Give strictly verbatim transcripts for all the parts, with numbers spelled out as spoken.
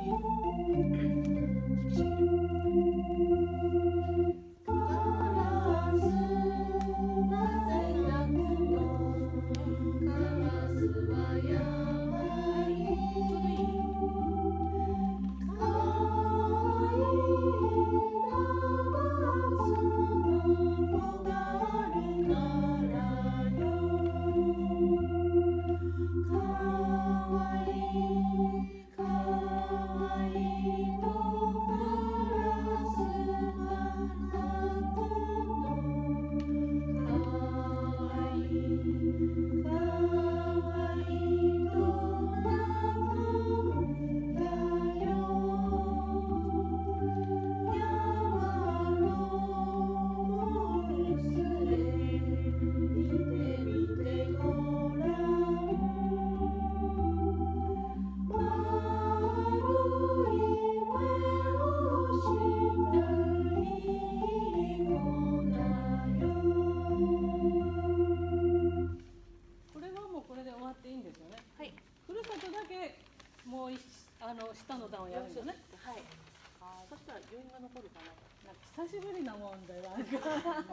下の段をやるのね。 はい。そしたら余韻が残るかな。 なんか久しぶりなもんでなんか。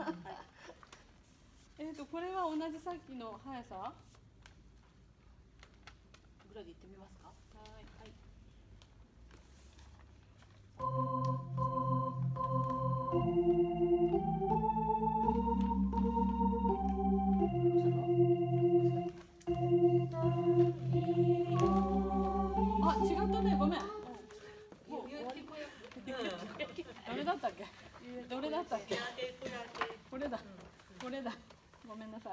えっとこれは同じさっきの速さぐらいでいってみますか。はい。はい。 あ、違ったね、ごめん。どれだったっけ？どれだったっけ？これだ。これだ。ごめんなさい。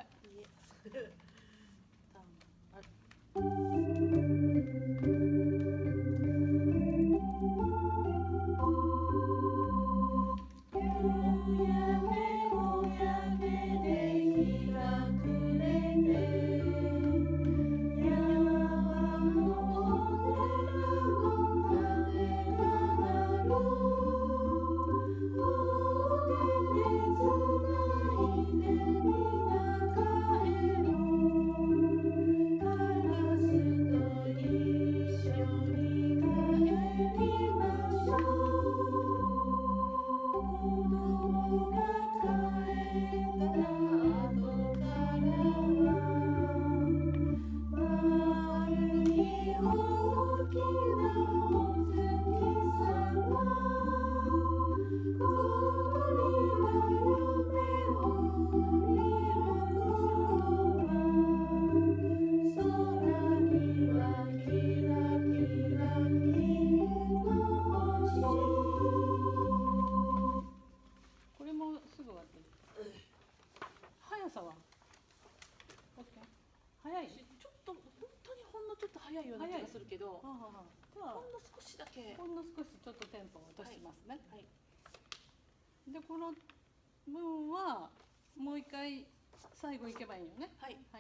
速さは OK？ 速い？ ちょっと本当にほんのちょっと速いような気がするけど、 はあはあ、ではほんの少しだけほんの少しちょっとテンポを落としますね。 はい、はい、 でこの分はもう一回最後いけばいいよね。 はい、 はい。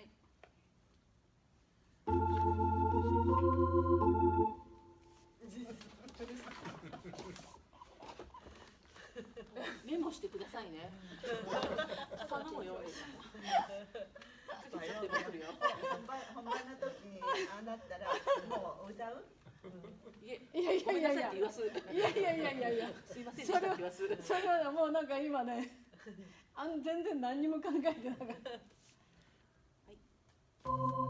メモしてくださいね。頼むよ。 本番の時にああなったらもう歌う？ いやいやいやいやいやいやいやいやいやいやすいません。 それはそれはもうなんか今ね、あん全然何にも考えてなかった。 はい。